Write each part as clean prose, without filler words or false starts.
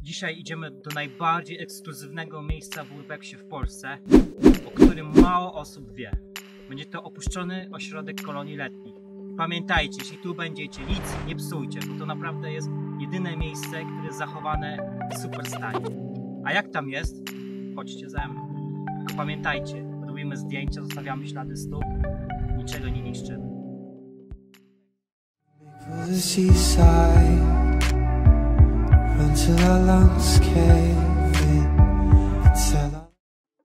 Dzisiaj idziemy do najbardziej ekskluzywnego miejsca w urbexie w Polsce, o którym mało osób wie. Będzie to opuszczony ośrodek kolonii letnich. Pamiętajcie, jeśli tu będziecie, nic nie psujcie, bo to naprawdę jest jedyne miejsce, które jest zachowane w super stanie. A jak tam jest? Chodźcie ze mną. Tylko pamiętajcie, robimy zdjęcia, zostawiamy ślady stóp, niczego nie niszczymy. Until our lungs cave in, until our...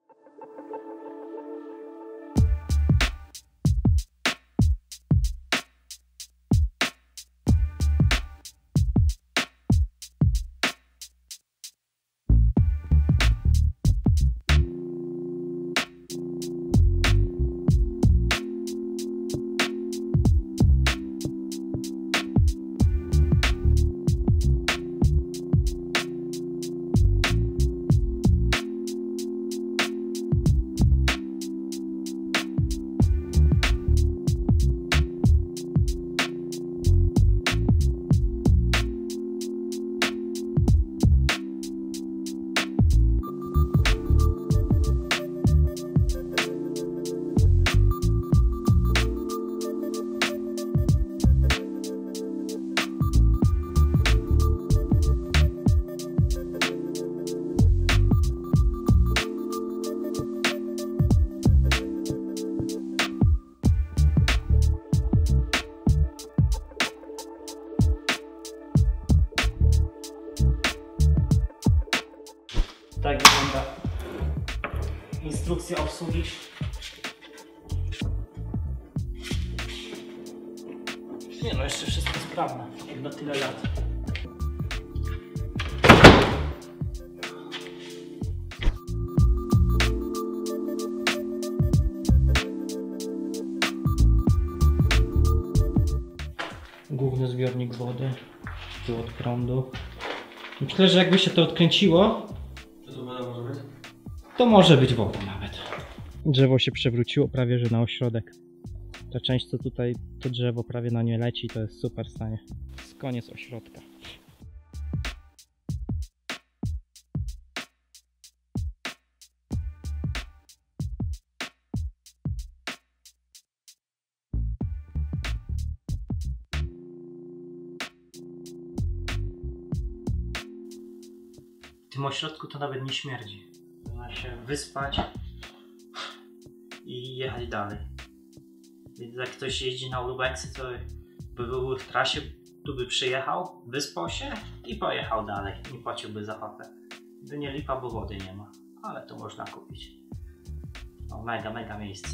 Tak wygląda instrukcja obsługi. Nie no, jeszcze wszystko sprawne, jak na tyle lat. Główny zbiornik wody, tu od prądu. Myślę, że jakby się to odkręciło, to może być woda nawet. Drzewo się przewróciło prawie że na ośrodek. Ta część co tutaj, to drzewo prawie na nie leci, to jest super stanie. Jest koniec ośrodka. W tym ośrodku to nawet nie śmierdzi. Można się wyspać i jechać dalej. Więc jak ktoś jeździ na urbexy, to by był w trasie, tu by przyjechał, wyspał się i pojechał dalej. Nie płaciłby za papę. By nie lipa, bo wody nie ma. Ale to można kupić. No, mega miejsce.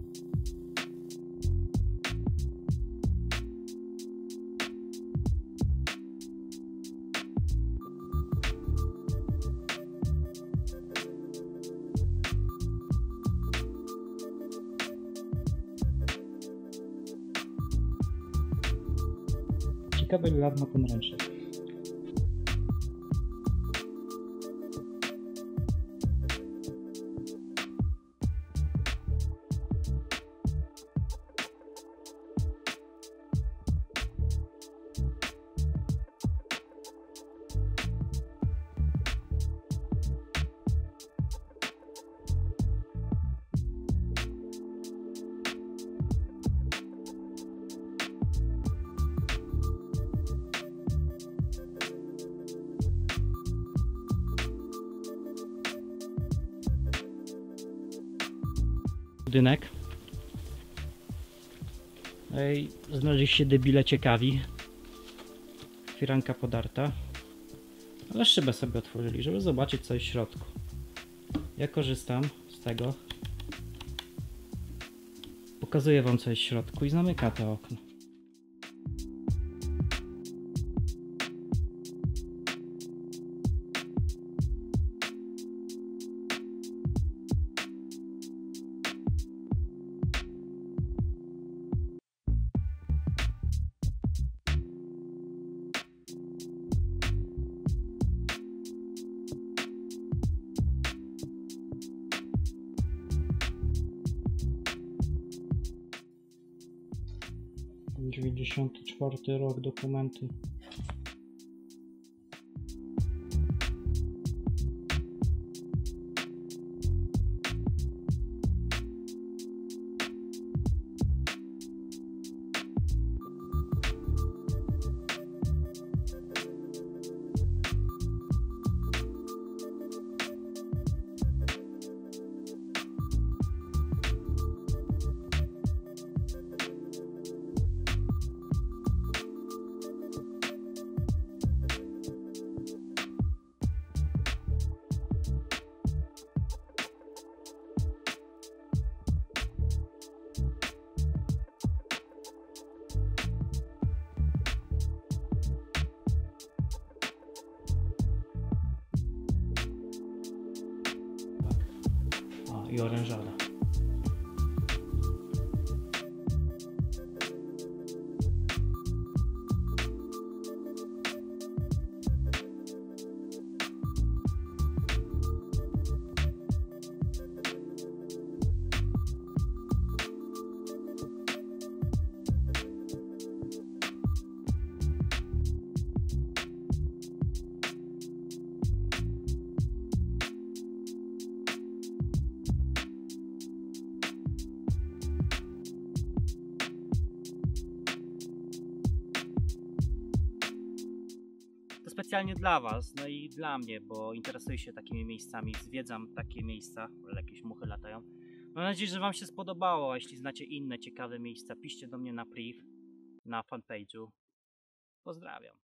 Ciekawe ile lat ma ten ręcznik. Budynek. Ej, znaleźli się debile ciekawi. Firanka podarta. Ale szybę sobie otworzyli, żeby zobaczyć co jest w środku. Ja korzystam z tego. Pokazuję wam co jest w środku i zamyka to okno. '94 rok, dokumenty. i orężada. To specjalnie dla Was, no i dla mnie, bo interesuję się takimi miejscami, zwiedzam takie miejsca, ale jakieś muchy latają. Mam nadzieję, że Wam się spodobało, a jeśli znacie inne ciekawe miejsca, piszcie do mnie na priv, na fanpage'u. Pozdrawiam.